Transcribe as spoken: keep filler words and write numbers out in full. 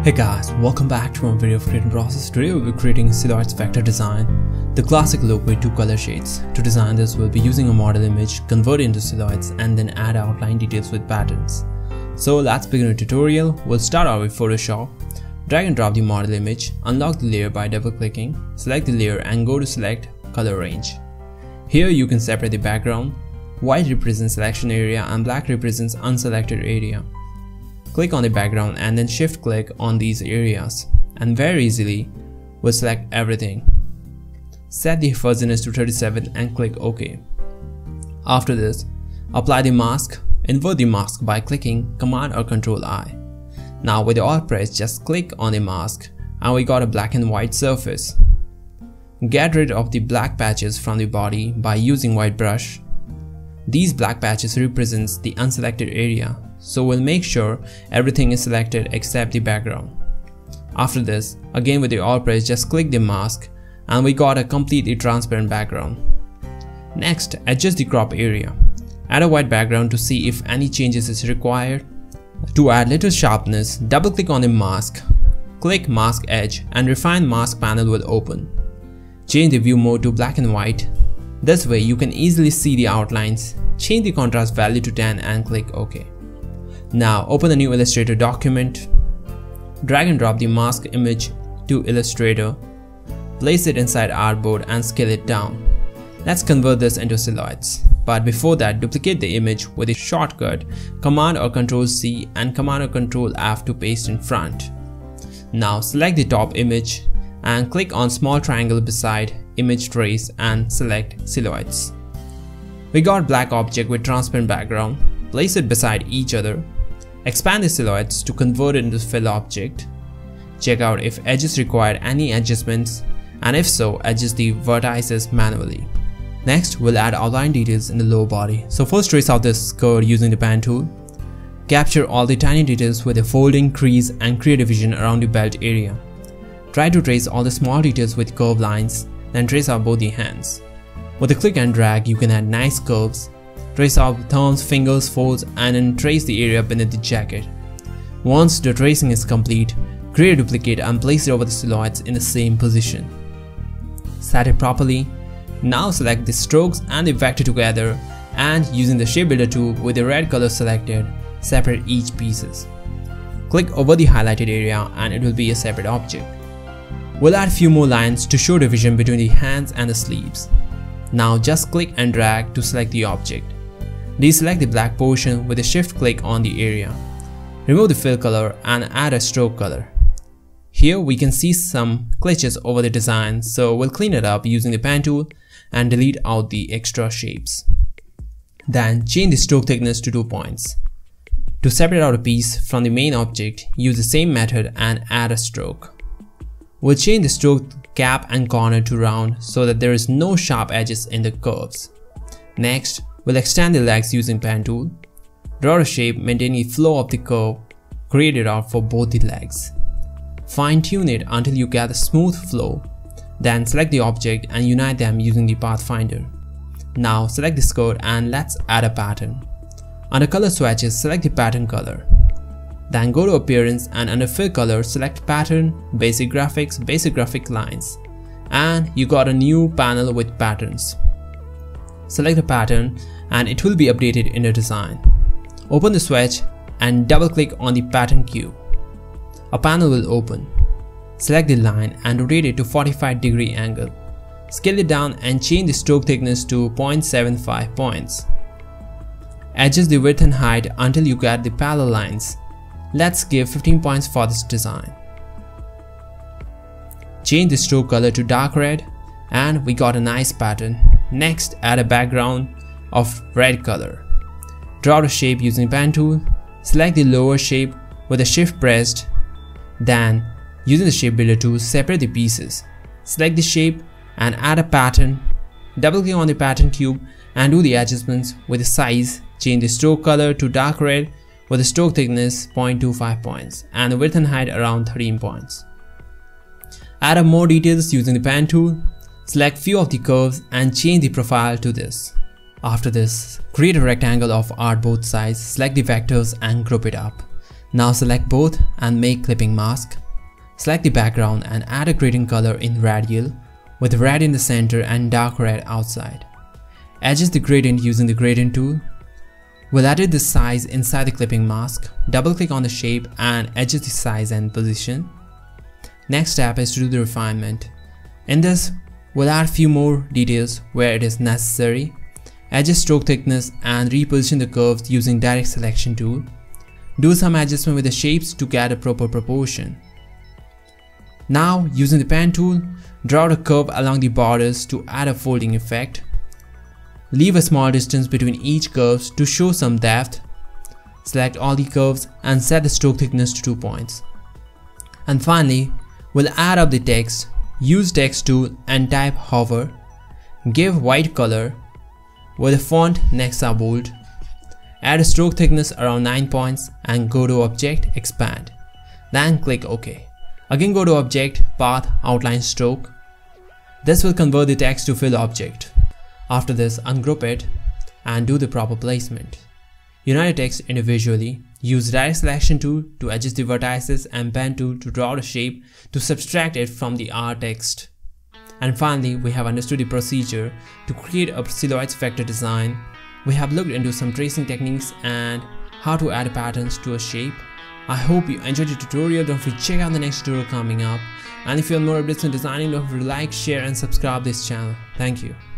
Hey guys, welcome back to our video of creating process. Today we'll be creating silhouettes vector design, the classic look with two color shades. To design this, we'll be using a model image, convert it into silhouettes, and then add outline details with patterns. So let's begin the tutorial. We'll start out with Photoshop. Drag and drop the model image, unlock the layer by double clicking, select the layer and go to select color range. Here you can separate the background. White represents selection area and black represents unselected area. Click on the background and then shift click on these areas, and very easily we'll select everything. Set the fuzziness to thirty-seven and click OK. After this, apply the mask. Invert the mask by clicking Command or Control I. Now with the Alt press, just click on the mask and we got a black and white surface. Get rid of the black patches from the body by using white brush. These black patches represents the unselected area, so we'll make sure everything is selected except the background. After this, again with the Alt press, just click the mask and we got a completely transparent background. Next, adjust the crop area. Add a white background to see if any changes is required. To add little sharpness, double click on the mask, click mask edge and refine mask panel will open. Change the view mode to black and white. This way you can easily see the outlines. Change the contrast value to ten and click OK. Now open a new Illustrator document. Drag and drop the mask image to Illustrator. Place it inside Artboard and scale it down. Let's convert this into silhouettes. But before that, duplicate the image with a shortcut Command or Control C and Command or Control F to paste in front. Now select the top image and click on small triangle beside image trace and select silhouettes. We got black object with transparent background. Place it beside each other. Expand the silhouettes to convert it into fill object. Check out if edges require any adjustments, and if so, adjust the vertices manually. Next, we'll add outline details in the lower body. So first, trace out this skirt using the pen tool. Capture all the tiny details with a folding, crease and create a vision around the belt area. Try to trace all the small details with curved lines, then trace out both the hands. With a click and drag, you can add nice curves. Trace out thumbs, fingers, folds, and then trace the area beneath the jacket. Once the tracing is complete, create a duplicate and place it over the silhouettes in the same position. Set it properly. Now select the strokes and the vector together, and using the shape builder tool with the red color selected, separate each pieces. Click over the highlighted area and it will be a separate object. We'll add few more lines to show division between the hands and the sleeves. Now just click and drag to select the object. Deselect the black portion with a shift click on the area. Remove the fill color and add a stroke color. Here we can see some glitches over the design, so we'll clean it up using the pen tool and delete out the extra shapes. Then change the stroke thickness to two points. To separate out a piece from the main object, use the same method and add a stroke. We'll change the stroke cap and corner to round so that there is no sharp edges in the curves. Next, we'll extend the legs using pen tool. Draw a shape maintaining the flow of the curve created out for both the legs. Fine tune it until you get a smooth flow. Then select the object and unite them using the Pathfinder. Now select the skirt and let's add a pattern. Under color swatches, select the pattern color. Then go to appearance and under fill color, select pattern, basic graphics, basic graphic lines. And you got a new panel with patterns. Select the pattern and it will be updated in the design. Open the swatch and double click on the pattern cube. A panel will open. Select the line and rotate it to forty-five degree angle. Scale it down and change the stroke thickness to zero point seven five points. Adjust the width and height until you get the parallel lines. Let's give fifteen points for this design. Change the stroke color to dark red and we got a nice pattern. Next, add a background of red color. Draw the shape using pen tool. Select the lower shape with a shift pressed. Then, using the shape builder tool, separate the pieces. Select the shape and add a pattern. Double click on the pattern cube and do the adjustments with the size. Change the stroke color to dark red with the stroke thickness zero point two five points and the width and height around thirteen points. Add up more details using the pen tool. Select few of the curves and change the profile to this. After this, create a rectangle of art both sides, select the vectors and group it up. Now select both and make clipping mask. Select the background and add a gradient color in radial with red in the center and dark red outside. Adjust the gradient using the gradient tool. We'll edit the size inside the clipping mask. Double click on the shape and adjust the size and position. Next step is to do the refinement. In this, we'll add few more details where it is necessary. Adjust stroke thickness and reposition the curves using direct selection tool. Do some adjustment with the shapes to get a proper proportion. Now, using the pen tool, draw a curve along the borders to add a folding effect. Leave a small distance between each curves to show some depth. Select all the curves and set the stroke thickness to two points. And finally, we'll add up the text. Use text tool and type hover. Give white color with the font Nexa bold. Add a stroke thickness around nine points and go to Object, Expand. Then click OK. Again go to Object, Path, Outline Stroke. This will convert the text to fill object. After this, ungroup it and do the proper placement. Unite the text individually. Use Direct Selection tool to adjust the vertices and Pen tool to draw the shape to subtract it from the R text. And finally, we have understood the procedure to create a silhouette vector design. We have looked into some tracing techniques and how to add patterns to a shape. I hope you enjoyed the tutorial. Don't forget to check out the next tutorial coming up. And if you want more updates on designing, don't forget to like, share and subscribe this channel. Thank you.